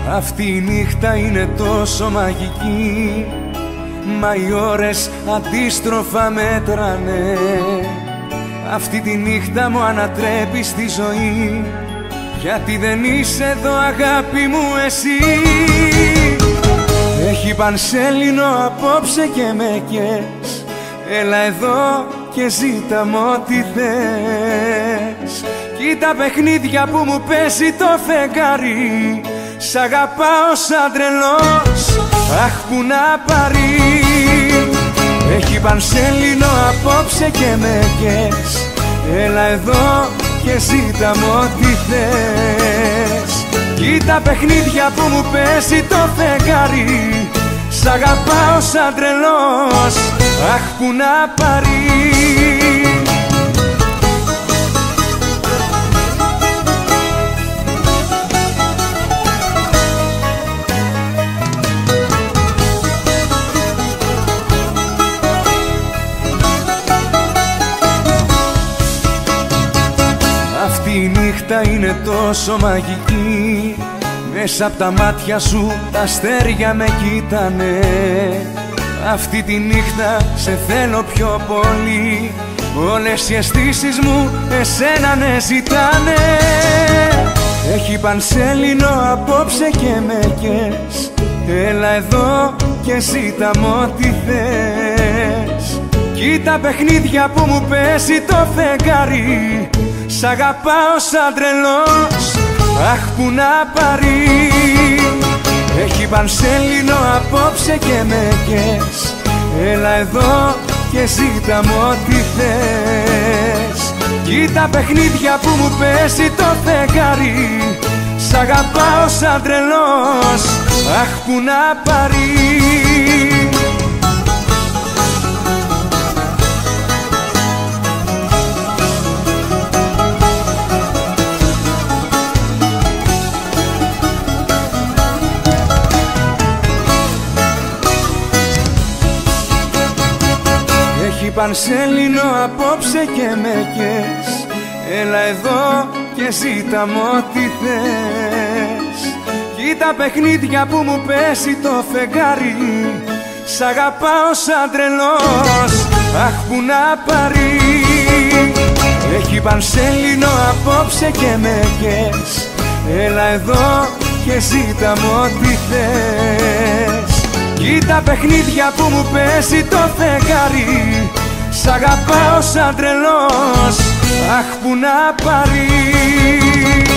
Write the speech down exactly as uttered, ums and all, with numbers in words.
Αυτή η νύχτα είναι τόσο μαγική, μα οι ώρες αντίστροφα μέτρανε. Αυτή τη νύχτα μου ανατρέπει στη ζωή, γιατί δεν είσαι εδώ αγάπη μου εσύ. Έχει πανσέλινο απόψε και με κες, έλα εδώ και ζήτα μου ό,τι θες. Κοίτα παιχνίδια που μου παίζει το φεγγάρι, σ' αγαπάω σαν τρελός, αχ που να πάρει. Έχει πανσέλινο απόψε και με κες, έλα εδώ και ζήτα μου ό,τι θες. Κοίτα παιχνίδια που μου παίζει το φεγγάρι, σ' αγαπάω σαν τρελός, αχ που να πάρει. Αυτή η νύχτα είναι τόσο μαγική, μέσα απ' τα μάτια σου τα αστέρια με κοίτανε. Αυτή τη νύχτα σε θέλω πιο πολύ, όλες οι αισθήσεις μου εσένα ναι ζητάνε. Έχει πανσέλινο απόψε και με κες, έλα εδώ και ζήτα μου ό,τι θες. Κοίτα παιχνίδια που μου παίζει το φεγγάρι, σ' αγαπάω σαν τρελός, αχ που να πάρει. Έχει πανσέλινο απόψε και με κες, έλα εδώ και ζήτα μου ό,τι θες. Κοίτα παιχνίδια που μου παίζει το φεγγάρι, σ' αγαπάω σαν τρελός, αχ που να πάρει. Έχει πανσέλινο απόψε και με κες, έλα εδώ και ζήτα μου ό,τι θες. Κοίτα παιχνίδια που μου πέσει το φεγγάρι, σ' αγαπάω σαν τρελός, αχ που να πάρει. Έχει πανσέλινο απόψε και με κες, έλα εδώ και ζήτα μου ό,τι θες. Κοίτα παιχνίδια που μου πέσει το φεγγάρι, σ' αγαπάω σαν τρελός, αχ που να πάρει.